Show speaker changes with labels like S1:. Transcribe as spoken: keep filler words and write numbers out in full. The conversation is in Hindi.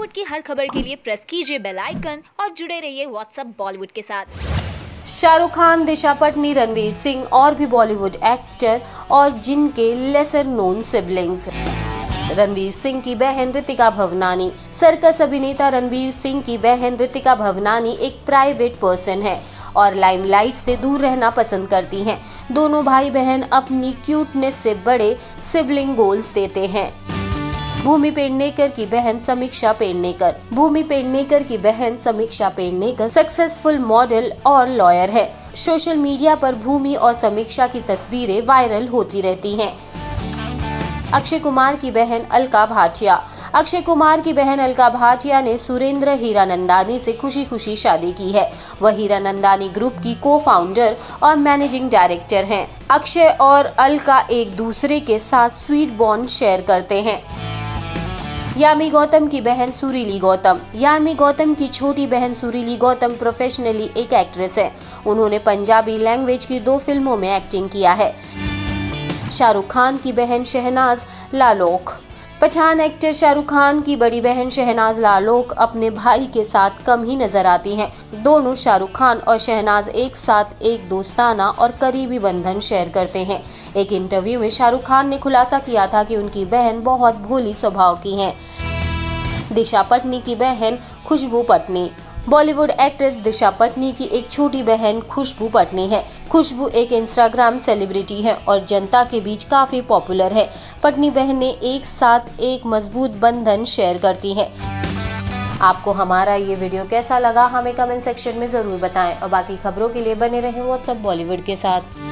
S1: बॉलीवुड की हर खबर के लिए प्रेस कीजिए बेल आइकन और जुड़े रहिए व्हाट्सएप बॉलीवुड के साथ।
S2: शाहरुख खान, दिशा पटनी, रणवीर सिंह और भी बॉलीवुड एक्टर और जिनके lesser known siblings. Ranveer Singh की बहन ऋतिका भवनानी। सर्कस अभिनेता रणवीर सिंह की बहन ऋतिका भवनानी एक प्राइवेट पर्सन है और लाइमलाइट से दूर रहना पसंद करती हैं। दोनों भाई बहन अपनी क्यूटनेस से बड़े सिबलिंग गोल्स देते हैं। भूमि पेडनेकर की बहन समीक्षा पेडनेकर। भूमि पेडनेकर की बहन समीक्षा पेडनेकर सक्सेसफुल मॉडल और लॉयर है। सोशल मीडिया पर भूमि और समीक्षा की तस्वीरें वायरल होती रहती हैं। अक्षय कुमार की बहन अलका भाटिया। अक्षय कुमार की बहन अलका भाटिया ने सुरेंद्र हीरानंदानी से खुशी खुशी शादी की है। वह हीरानंदानी ग्रुप की को फाउंडर और मैनेजिंग डायरेक्टर हैं। अक्षय और अलका एक दूसरे के साथ स्वीट बॉन्ड शेयर करते हैं। यामी गौतम की बहन सुरीली गौतम। यामी गौतम की छोटी बहन सुरीली गौतम प्रोफेशनली एक एक्ट्रेस है। उन्होंने पंजाबी लैंग्वेज की दो फिल्मों में एक्टिंग किया है। शाहरुख खान की बहन शहनाज लालोक। पठान एक्टर शाहरुख खान की बड़ी बहन शहनाज लालोक अपने भाई के साथ कम ही नजर आती हैं। दोनों शाहरुख खान और शहनाज एक साथ एक दोस्ताना और करीबी बंधन शेयर करते हैं। एक इंटरव्यू में शाहरुख खान ने खुलासा किया था कि उनकी बहन बहुत भोली स्वभाव की हैं। दिशा पटनी की बहन खुशबू पटनी। बॉलीवुड एक्ट्रेस दिशा पटनी की एक छोटी बहन खुशबू पटनी है। खुशबू एक इंस्टाग्राम सेलिब्रिटी है और जनता के बीच काफी पॉपुलर है। पटनी बहनें एक साथ एक मजबूत बंधन शेयर करती हैं। आपको हमारा ये वीडियो कैसा लगा हमें कमेंट सेक्शन में जरूर बताएं और बाकी खबरों के लिए बने रहें व्हाट्सएप बॉलीवुड के साथ।